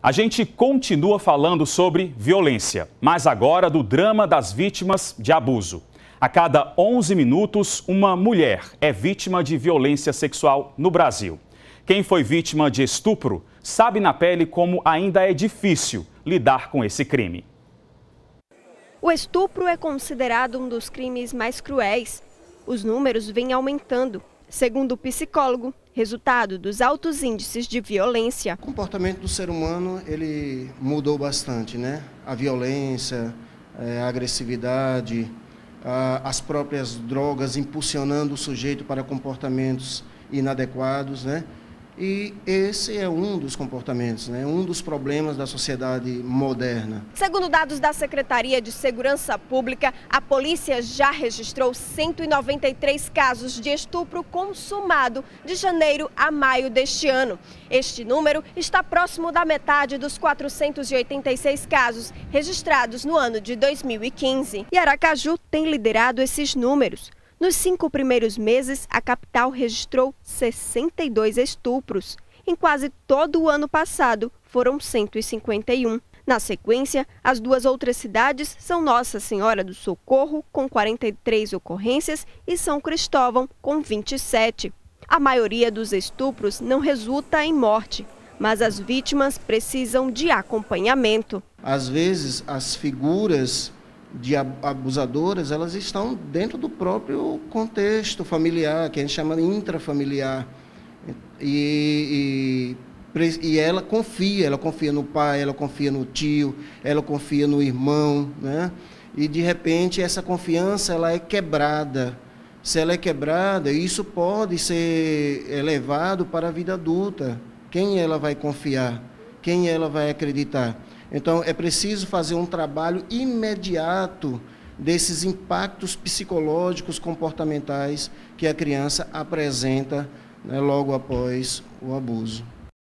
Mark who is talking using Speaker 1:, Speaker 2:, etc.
Speaker 1: A gente continua falando sobre violência, mas agora do drama das vítimas de abuso. A cada 11 minutos, uma mulher é vítima de violência sexual no Brasil. Quem foi vítima de estupro sabe na pele como ainda é difícil lidar com esse crime.
Speaker 2: O estupro é considerado um dos crimes mais cruéis. Os números vêm aumentando. Segundo o psicólogo, resultado dos altos índices de violência.
Speaker 3: O comportamento do ser humano ele mudou bastante, né? A violência, a agressividade, as próprias drogas impulsionando o sujeito para comportamentos inadequados, né? E esse é um dos comportamentos, né? Um dos problemas da sociedade moderna.
Speaker 2: Segundo dados da Secretaria de Segurança Pública, a polícia já registrou 193 casos de estupro consumado de janeiro a maio deste ano. Este número está próximo da metade dos 486 casos registrados no ano de 2015. E Aracaju tem liderado esses números. Nos 5 primeiros meses, a capital registrou 62 estupros. Em quase todo o ano passado, foram 151. Na sequência, as duas outras cidades são Nossa Senhora do Socorro, com 43 ocorrências, e São Cristóvão, com 27. A maioria dos estupros não resulta em morte, mas as vítimas precisam de acompanhamento.
Speaker 3: Às vezes, as figuras de abusadoras, elas estão dentro do próprio contexto familiar, que a gente chama de intrafamiliar. E ela confia no pai, ela confia no tio, ela confia no irmão, né? E de repente essa confiança ela é quebrada. Se ela é quebrada, isso pode ser elevado para a vida adulta. Quem ela vai confiar? Quem ela vai acreditar? Então, é preciso fazer um trabalho imediato desses impactos psicológicos, comportamentais que a criança apresenta, né, logo após o abuso.